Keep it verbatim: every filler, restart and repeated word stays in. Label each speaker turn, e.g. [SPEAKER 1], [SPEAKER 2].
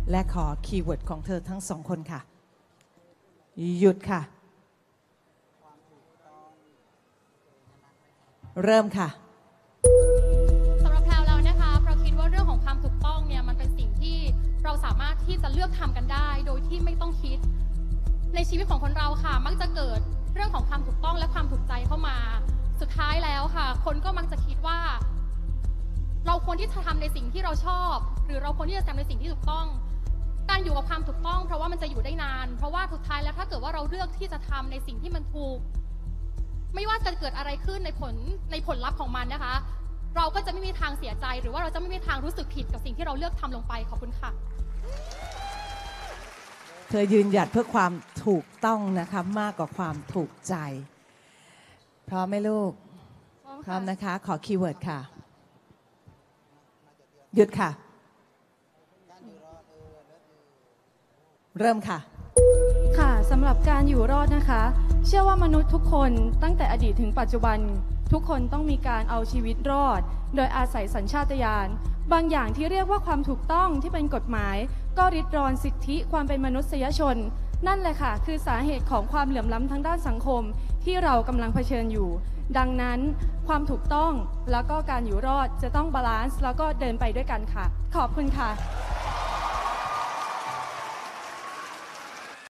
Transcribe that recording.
[SPEAKER 1] และขอคีย์เวิร์ดของเธอทั้งสองคนค่ะหยุดค่ะเริ่มค่ะ
[SPEAKER 2] สำหรับแพลวแล้วนะคะเราคิดว่าเรื่องของความถูกต้องเนี่ยมันเป็นสิ่งที่เราสามารถที่จะเลือกทำกันได้โดยที่ไม่ต้องคิดในชีวิตของคนเราค่ะมักจะเกิดเรื่องของความถูกต้องและความถูกใจเข้ามาสุดท้ายแล้วค่ะคนก็มักจะคิดว่าเราควรที่จะทำในสิ่งที่เราชอบหรือเราควรที่จะทำในสิ่งที่ถูกต้องการอยู่กับความถูกต้องเพราะว่ามันจะอยู่ได้นานเพราะว่าสุดท้ายแล้วถ้าเกิดว่าเราเลือกที่จะทำในสิ่งที่มันถูกไม่ว่าจะเกิดอะไรขึ้นในผลในผลลัพธ์ของมันนะคะเราก็จะไม่มีทางเสียใจหรือว่าเราจะไม่มีทางรู้สึกผิดกับสิ่งที่เราเลือกทำลงไปขอบคุณค่ะ
[SPEAKER 1] เธอยืนหยัดเพื่อความถูกต้องนะคะมากกว่าความถูกใจพร้อมไหมลูกพร้อมนะคะขอคีย์เวิร์ดค่ะหยุดค่ะเริ่มค่ะ
[SPEAKER 3] ค่ะสำหรับการอยู่รอดนะคะเชื่อว่ามนุษย์ทุกคนตั้งแต่อดีตถึงปัจจุบันทุกคนต้องมีการเอาชีวิตรอดโดยอาศัยสัญชาตญาณบางอย่างที่เรียกว่าความถูกต้องที่เป็นกฎหมายก็ริดรอนสิทธิความเป็นมนุษยชนนั่นแหละค่ะคือสาเหตุของความเหลื่อมล้ำทางด้านสังคมที่เรากำลังเผชิญอยู่ดังนั้นความถูกต้องแล้วก็การอยู่รอดจะต้องบาลานซ์แล้วก็เดินไปด้วยกันค่ะขอบคุณค่ะ